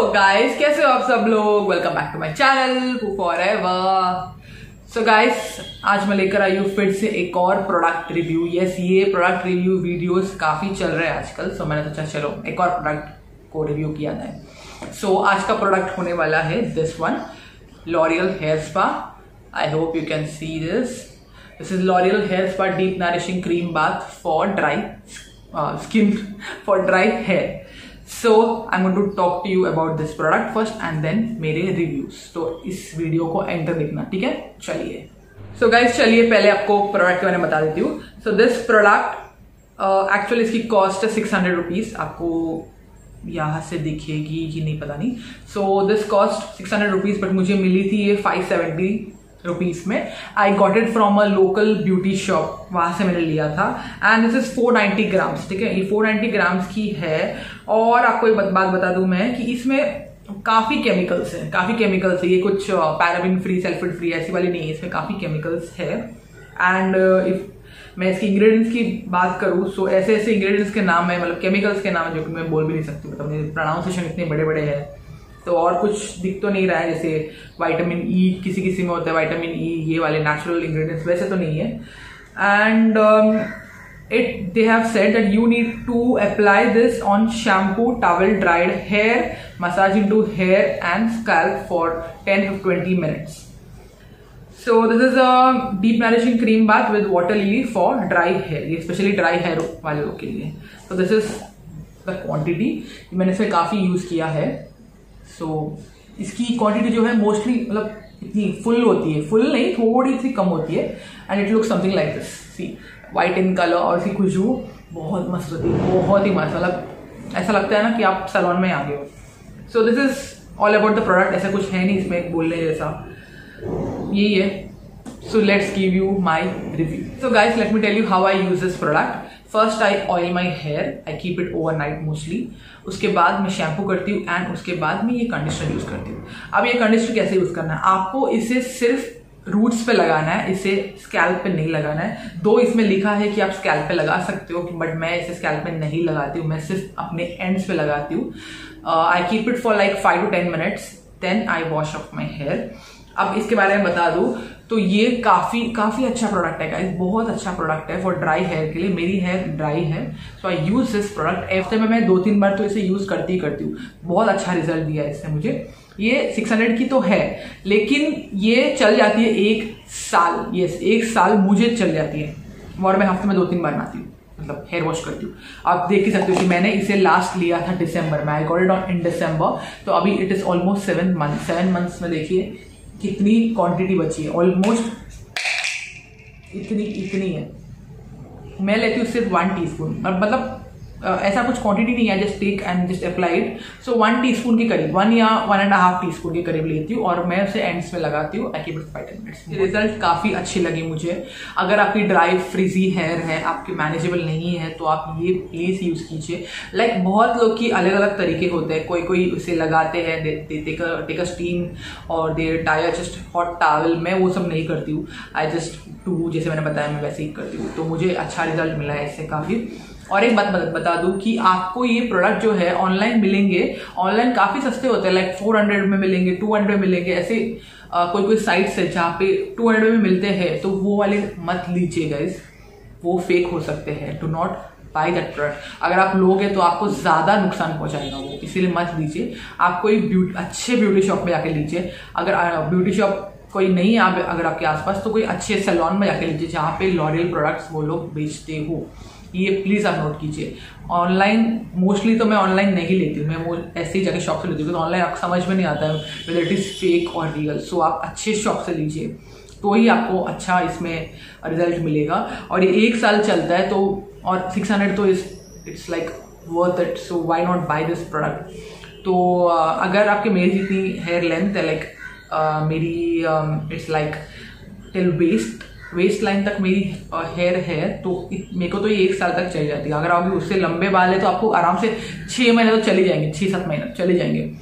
Guys, कैसे हो आप सब लोग। Welcome back to my channel forever. So guys, आज मैं लेकर आई हूँ फिर से एक और प्रोडक्ट रिव्यू। यस, ये प्रोडक्ट रिव्यू वीडियोस काफी चल रहे हैं आजकल। सो मैंने सोचा चलो एक और प्रोडक्ट को रिव्यू किया जाए। सो आज का प्रोडक्ट होने वाला है this one, L'Oreal hair spa. I hope you can see this. This is L'Oreal Hair Spa Deep Nourishing Cream Bath for dry skin, for dry hair. So I'm going to talk to you about this product first and then मेरे reviews. तो इस video को enter देखना, ठीक है। चलिए So guys, चलिए पहले आपको प्रोडक्ट के बारे में बता देती हूँ। So this product एक्चुअली इसकी कॉस्ट है 600 रुपीज। आपको यहाँ से दिखेगी कि नहीं पता नहीं। So this cost 600 rupees, but मुझे मिली थी ये 570 रुपीज में। I got it from a local beauty shop, वहां से मैंने लिया था। एंड दिस इज 490 ग्राम्स, ठीक है। ये 490 ग्राम्स की है। और आपको एक बात बता दूं मैं कि इसमें काफी केमिकल्स है। ये कुछ पैराबिन फ्री, सल्फेट फ्री ऐसी वाली नहीं है, इसमें काफी केमिकल्स है। एंड इफ मैं इसकी इंग्रेडिएंट्स की बात करूं तो ऐसे इंग्रेडिएंट्स के नाम है, मतलब केमिकल्स के नाम है जो कि मैं बोल भी नहीं सकती, मतलब मेरे प्रोनाउंसिएशन इतने बड़े बड़े हैं। तो और कुछ दिख तो नहीं रहा है, जैसे विटामिन ई किसी में होता है, विटामिन ई, ये वाले नेचुरल इंग्रेडिएंट्स वैसे तो नहीं है। And they have said that you need to apply this on shampoo, towel, dried hair, massage into hair and scalp for 10 to 20 minutes. So this is a deep nourishing cream bath with water lily for dry hair, ये specially dry hair वाले लोग के लिए। तो this is the quantity, मैंने इसे काफी use किया है। सो इसकी क्वांटिटी जो है मोस्टली मतलब इतनी फुल होती है, फुल नहीं, थोड़ी सी कम होती है। And it look something like this, see, white in colour. और इसकी खुशबू बहुत मस्त होती है, बहुत ही मस्त, मतलब ऐसा लगता है ना कि आप सैलून में आ गए हो। So this is all about the product. ऐसा कुछ है नहीं इसमें बोलने जैसा, यही है। So let's give you my review. So guys, let me tell you how I use this product. First I oil my hair, I keep it overnight mostly. उसके बाद मैं शैम्पू करती हूँ एंड उसके बाद मैं ये कंडीशनर यूज करती हूँ। अब ये कंडीशनर कैसे यूज करना है, आपको इसे सिर्फ रूट्स पे लगाना है, इसे स्कैल्प पे नहीं लगाना है। दो इसमें लिखा है कि आप स्कैल्प पे लगा सकते हो, बट मैं इसे स्कैल्प पे नहीं लगाती हूँ, मैं सिर्फ अपने एंड्स पे लगाती हूँ। I keep it for like 5 to 10 minutes, then I wash off my hair. अब इसके बारे में बता दूं तो ये काफी अच्छा प्रोडक्ट है गाइस, बहुत अच्छा प्रोडक्ट है फॉर ड्राई हेयर के लिए। मेरी हेयर ड्राई है, so I use this product. हफ्ते में मैं 2-3 बार तो इसे यूज करती हूँ। बहुत अच्छा रिजल्ट दिया है इससे मुझे। ये 600 की तो है, लेकिन ये चल जाती है 1 साल। यस, 1 साल मुझे चल जाती है। और मैं हफ्ते में 2-3 बार नहाती हूँ, मतलब हेयर वॉश करती हूँ। आप देख ही सकते हो कि मैंने इसे लास्ट लिया था दिसंबर में। I got it on in December, तो अभी it is almost 7 months। 7 months में देखिए कितनी क्वांटिटी बची है, ऑलमोस्ट इतनी है। मैं लेती हूँ सिर्फ 1 टीस्पून, मतलब ऐसा कुछ क्वांटिटी नहीं है, just take and just apply it. So 1 teaspoon के करीब, 1 या 1.5 टीस्पून के करीब लेती हूँ और मैं उसे एंड्स में लगाती हूँ। I keep it 5-10 minutes। Result काफी अच्छी लगी मुझे। अगर आपकी ड्राई फ्रिजी हेयर है, आपकी मैनेजेबल नहीं है, तो आप ये प्लीज यूज कीजिए। लाइक बहुत लोग की अलग अलग तरीके होते हैं। कोई उसे लगाते हैं, टेक अ स्टीम और they tie just hot towel. मैं वो सब नहीं करती हूँ, आई जस्ट टू, जैसे मैंने बताया मैं वैसे ही करती हूँ। तो मुझे अच्छा रिजल्ट मिला है इससे काफी। और एक बात बता दूं कि आपको ये प्रोडक्ट जो है ऑनलाइन मिलेंगे, ऑनलाइन काफी सस्ते होते हैं, लाइक 400 में मिलेंगे, 200 में मिलेंगे। ऐसे कोई साइट्स है जहाँ पे 200 में मिलते हैं, तो वो वाले मत लीजिए गाइस, वो फेक हो सकते हैं। Do not buy that product. अगर आप लोगे तो आपको ज्यादा नुकसान पहुंचाएगा वो, इसीलिए मत लीजिए। आप कोई अच्छे ब्यूटी शॉप में जाके लीजिए। अगर ब्यूटी शॉप कोई नहीं है अगर आपके आसपास, तो कोई अच्छे सैलून में जाके लीजिए जहाँ पे लॉरियल प्रोडक्ट्स वो लोग बेचते हो। ये प्लीज आप नोट कीजिए। ऑनलाइन मोस्टली तो मैं ऑनलाइन नहीं लेती हूँ, मैं वो ऐसे ही जाके शॉप से लेती हूँ, तो ऑनलाइन आपको समझ में नहीं आता है वेदर इट इज फेक और रियल। सो आप अच्छे शॉप से लीजिए, तो ही आपको अच्छा इसमें रिजल्ट मिलेगा। और ये 1 साल चलता है, तो और 600 तो it's like worth it. So why not buy this product. तो अगर आपके मेरी जितनी हेयर लेंथ है, लाइक मेरी it's like till waist line तक मेरी हेयर है, तो मेरे को तो ये 1 साल तक चल जाती है। अगर आप उससे लंबे बाल है तो आपको आराम से 6 महीने तो चले जाएंगे, 6-7 महीने चले जाएंगे।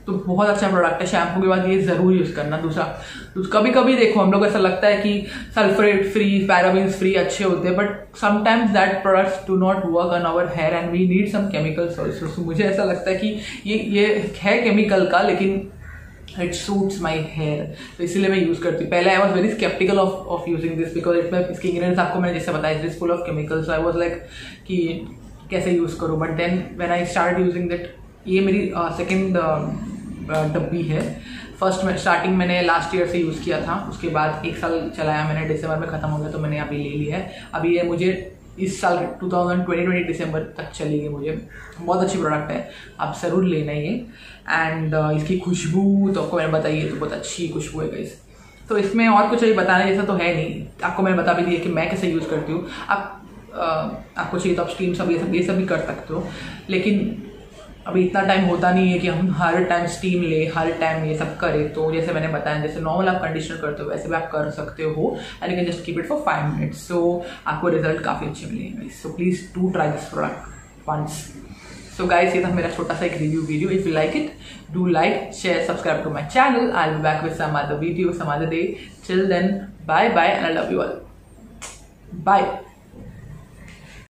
तो बहुत अच्छा प्रोडक्ट है। शैम्पू के बाद ये जरूर यूज करना। दूसरा कभी कभी देखो हम लोग ऐसा लगता है कि सल्फरेट फ्री, पैराबेन्स फ्री अच्छे होते हैं, but sometimes that products do not work on our hair and we need some chemicals also. So मुझे ऐसा लगता है कि ये है केमिकल का, लेकिन इट सूट्स माई हेयर, तो इसीलिए मैं यूज करती हूँ। पहले I was very sceptical of using this because इसके इंग्रेडिएंट्स आपको मैंने जैसे बताया, it is full of chemicals. I was like कि कैसे यूज करूँ, but then when I start using that, ये मेरी सेकेंड डब्बी है। फर्स्ट में स्टार्टिंग मैंने लास्ट ईयर से यूज़ किया था, उसके बाद 1 साल चलाया मैंने, दिसंबर में ख़त्म हो गया तो मैंने अभी ले लिया है। अभी ये मुझे इस साल 2020 दिसंबर तक चलेगी। मुझे बहुत अच्छी प्रोडक्ट है, आप ज़रूर लेना ये। एंड इसकी खुशबू तो आपको मैंने बताई है, तो बहुत अच्छी खुशबू है गाइस। तो इसमें और कुछ अभी बताने जैसा तो है नहीं, आपको मैंने बता भी दिया कि मैं कैसे यूज़ करती हूँ। आपको चाहिए तो आप स्टीम सब ये सब भी कर सकते हो, लेकिन अभी इतना टाइम होता नहीं है कि हम हर टाइम स्टीम ले, हर टाइम ये सब करें। तो जैसे मैंने बताया, जैसे नॉर्मल आप कंडीशनर करते हो वैसे भी आप कर सकते हो, and you can just keep it for 5 minutes. So आपको रिजल्ट काफ़ी अच्छे मिलेंगे। So please do try this product once. So guys, ये था मेरा छोटा सा एक review video. If you like it, do like, share, subscribe to my channel. I will be back with some other video, some other day. Till then, bye bye and I love you all. Bye.